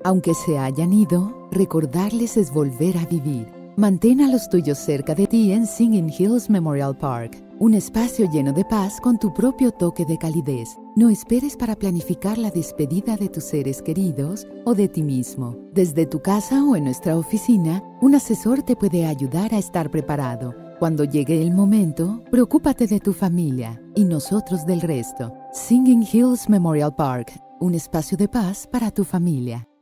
Aunque se hayan ido, recordarles es volver a vivir. Mantén a los tuyos cerca de ti en Singing Hills Memorial Park, un espacio lleno de paz con tu propio toque de calidez. No esperes para planificar la despedida de tus seres queridos o de ti mismo. Desde tu casa o en nuestra oficina, un asesor te puede ayudar a estar preparado. Cuando llegue el momento, preocúpate de tu familia y nosotros del resto. Singing Hills Memorial Park, un espacio de paz para tu familia.